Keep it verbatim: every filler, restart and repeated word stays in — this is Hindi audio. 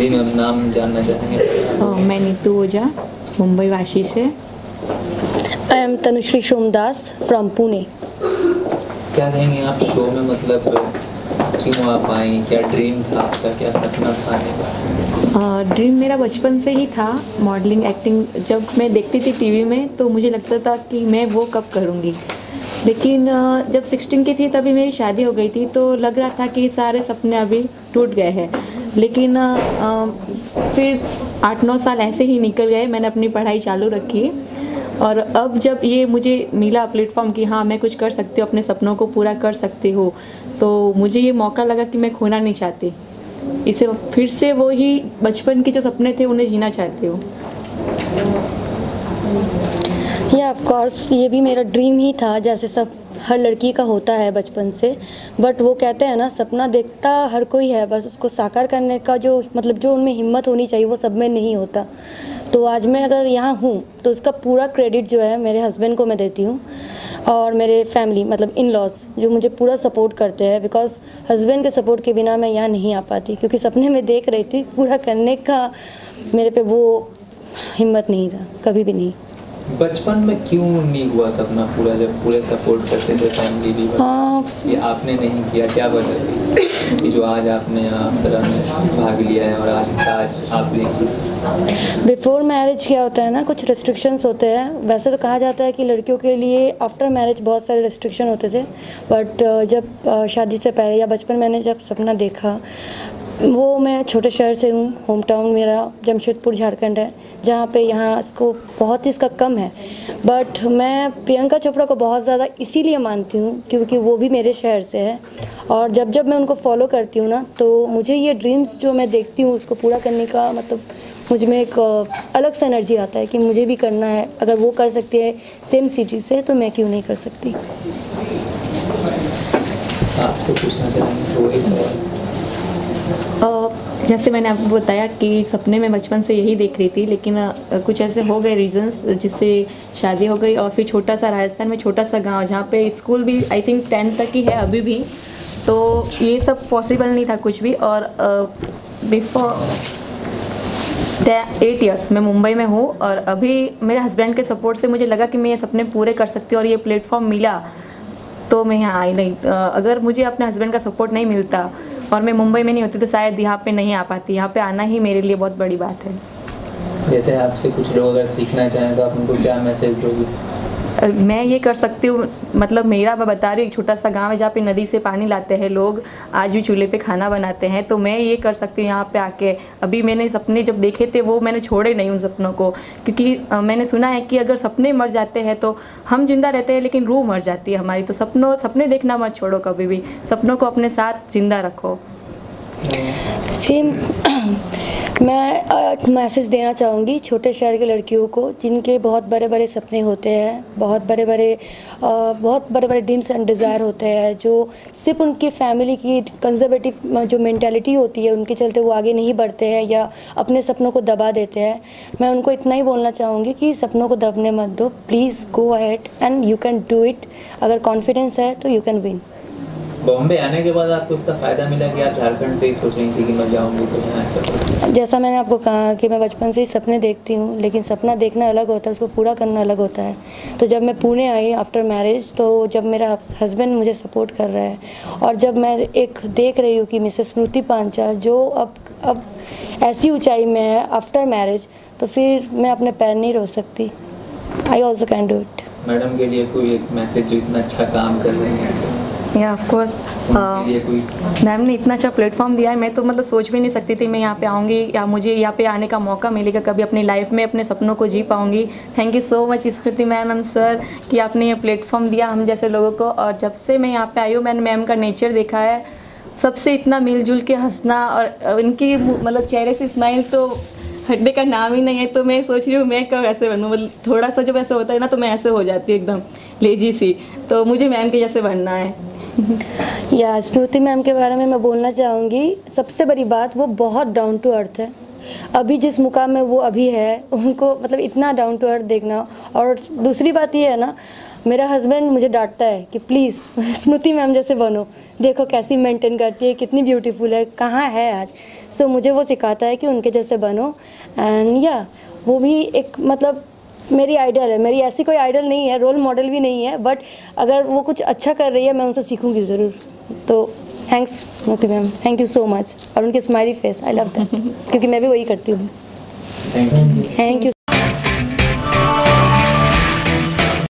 जी मैम, नाम जानना चाहेंगे? मैं नीतू ओझा, मुंबई वाशी से। I am Tanushree Somdas from Pune. क्या कहेंगे आप शो में, मतलब क्यों आप आई, क्या ड्रीम था आपका, क्या सपना था आने का? ड्रीम मेरा बचपन से ही था, मॉडलिंग एक्टिंग। जब मैं देखती थी टीवी में तो मुझे लगता था कि मैं वो कब करूँगी, लेकिन जब सिक्सटीन की थी तभी मेरी शादी हो गई थी, तो लग रहा था कि सारे सपने अभी टूट गए हैं। लेकिन आ, फिर आठ नौ साल ऐसे ही निकल गए, मैंने अपनी पढ़ाई चालू रखी और अब जब ये मुझे मिला प्लेटफॉर्म कि हाँ मैं कुछ कर सकती हूँ, अपने सपनों को पूरा कर सकती हूँ, तो मुझे ये मौका लगा कि मैं खोना नहीं चाहती इसे, फिर से वो ही बचपन के जो सपने थे उन्हें जीना चाहती हूँ। या ऑफ कोर्स ये भी मेरा ड्रीम ही था, जैसे सब हर लड़की का होता है बचपन से। बट वो कहते हैं ना, सपना देखता हर कोई है, बस उसको साकार करने का जो मतलब जो उनमें हिम्मत होनी चाहिए वो सब में नहीं होता। तो आज मैं अगर यहाँ हूँ तो उसका पूरा क्रेडिट जो है मेरे हस्बैंड को मैं देती हूँ और मेरे फैमिली मतलब इन लॉज जो मुझे पूरा सपोर्ट करते हैं, बिकॉज हस्बैंड के सपोर्ट के बिना मैं यहाँ नहीं आ पाती, क्योंकि सपने में देख रही थी, पूरा करने का मेरे पे वो हिम्मत नहीं था, कभी भी नहीं। बचपन में क्यों नहीं हुआ सपना पूरा, जब पूरे सपोर्ट करते थे फैमिली भी? हाँ, ये आपने नहीं किया, क्या वजह थी कि जो आज आपने यहाँ अप्सरा में भाग लिया है और आज आज आप देखिए? बिफोर मैरिज क्या होता है ना, कुछ रेस्ट्रिक्शंस होते हैं। वैसे तो कहा जाता है कि लड़कियों के लिए आफ्टर मैरिज बहुत सारे रेस्ट्रिक्शन होते थे, बट जब शादी से पहले या बचपन मैंने जब सपना देखा, वो मैं छोटे शहर से हूँ, होम टाउन मेरा जमशेदपुर झारखंड है, जहाँ पे यहाँ इसको बहुत ही इसका कम है। बट मैं प्रियंका चोपड़ा को बहुत ज़्यादा इसीलिए मानती हूँ क्योंकि वो भी मेरे शहर से है, और जब जब मैं उनको फॉलो करती हूँ ना, तो मुझे ये ड्रीम्स जो मैं देखती हूँ उसको पूरा करने का मतलब मुझ में एक अलग सा एनर्जी आता है कि मुझे भी करना है। अगर वो कर सकती है सेम सिटी से, तो मैं क्यों नहीं कर सकती। आपसे पूछना चाहेंगे वही सवाल? Uh, जैसे मैंने आपको बताया कि सपने में बचपन से यही देख रही थी, लेकिन uh, कुछ ऐसे हो गए रीजंस जिससे शादी हो गई और फिर छोटा सा राजस्थान में छोटा सा गांव जहाँ पे स्कूल भी आई थिंक टेंथ तक ही है अभी भी, तो ये सब पॉसिबल नहीं था कुछ भी। और बिफोर एट इयर्स मैं मुंबई में हूँ और अभी मेरे हस्बैंड के सपोर्ट से मुझे लगा कि मैं ये सपने पूरे कर सकती हूँ और ये प्लेटफॉर्म मिला तो मैं यहाँ आई नहीं। अगर मुझे अपने हस्बैंड का सपोर्ट नहीं मिलता और मैं मुंबई में नहीं होती तो शायद यहाँ पे नहीं आ पाती। यहाँ पे आना ही मेरे लिए बहुत बड़ी बात है। जैसे आपसे कुछ लोग अगर सीखना चाहें तो आप उनको क्या मैसेज दोगे? मैं ये कर सकती हूँ, मतलब मेरा मैं बता रही हूँ, एक छोटा सा गांव है जहाँ पे नदी से पानी लाते हैं लोग, आज भी चूल्हे पे खाना बनाते हैं, तो मैं ये कर सकती हूँ यहाँ पे आके। अभी मैंने सपने जब देखे थे वो मैंने छोड़े नहीं उन सपनों को, क्योंकि मैंने सुना है कि अगर सपने मर जाते हैं तो हम जिंदा रहते हैं लेकिन रूह मर जाती है हमारी। तो सपनों सपने देखना मत छोड़ो कभी भी, सपनों को अपने साथ जिंदा रखो। सेम मैं एक मैसेज देना चाहूँगी छोटे शहर के लड़कियों को जिनके बहुत बड़े बड़े सपने होते हैं, बहुत बड़े बड़े बहुत बड़े बड़े ड्रीम्स एंड डिज़ायर होते हैं, जो सिर्फ उनकी फैमिली की कंजर्वेटिव जो मेंटालिटी होती है उनके चलते वो आगे नहीं बढ़ते हैं या अपने सपनों को दबा देते हैं। मैं उनको इतना ही बोलना चाहूँगी कि सपनों को दबने मत दो, please go ahead and you can do it. अगर कॉन्फिडेंस है तो यू कैन विन। बॉम्बे आने के बाद आपको उसका फ़ायदा मिला कि आप झारखंड से ही सोच रही थी कि मैं जाऊंगी तो यहाँ ऐसा? जैसा मैंने आपको कहा कि मैं बचपन से ही सपने देखती हूँ, लेकिन सपना देखना अलग होता है, उसको पूरा करना अलग होता है। तो जब मैं पुणे आई आफ्टर मैरिज, तो जब मेरा हस्बैंड मुझे सपोर्ट कर रहा है और जब मैं एक देख रही हूँ कि मिसेस स्मृति पांचाल जो अब अब ऐसी ऊँचाई में है आफ्टर मैरिज, तो फिर मैं अपने पैर नहीं रोक सकती। I also can do it. Madam के लिए कोई एक मैसेज जो इतना अच्छा काम कर रही हैं? या ऑफ कोर्स मैम ने इतना अच्छा प्लेटफॉर्म दिया है, मैं तो मतलब सोच भी नहीं सकती थी मैं यहाँ पे आऊँगी या मुझे यहाँ पे आने का मौका मिलेगा कभी अपनी लाइफ में, अपने सपनों को जी पाऊँगी। Thank you so much Smriti ma'am and sir कि आपने ये प्लेटफॉर्म दिया हम जैसे लोगों को। और जब से मैं यहाँ पे आई हूँ मैंने मैम का नेचर देखा है, सबसे इतना मिलजुल के हंसना और उनकी मतलब चेहरे से स्माइल तो हटने का नाम ही नहीं है। तो मैं सोच रही हूँ मैं कब ऐसे बनूँ, मतलब थोड़ा सा जब ऐसे होता है ना तो मैं ऐसे हो जाती हूँ एकदम लेजी सी, तो मुझे मैम के जैसे बनना है। या स्मृति मैम के बारे में मैं बोलना चाहूँगी, सबसे बड़ी बात वो बहुत डाउन टू अर्थ है, अभी जिस मुकाम में वो अभी है, उनको मतलब इतना डाउन टू अर्थ देखना। और दूसरी बात ये है ना, मेरा हस्बैंड मुझे डांटता है कि प्लीज़ स्मृति मैम जैसे बनो, देखो कैसी मेंटेन करती है, कितनी ब्यूटीफुल है, कहाँ है आज। सो so, मुझे वो सिखाता है कि उनके जैसे बनो। एंड या वो भी एक मतलब मेरी आइडल है। मेरी ऐसी कोई आइडल नहीं है, रोल मॉडल भी नहीं है, बट अगर वो कुछ अच्छा कर रही है मैं उनसे सीखूंगी ज़रूर। तो thanks Smriti ma'am, thank you so much. और उनके smiley face, I love that, क्योंकि मैं भी वही करती हूँ। Thank you. Thank you.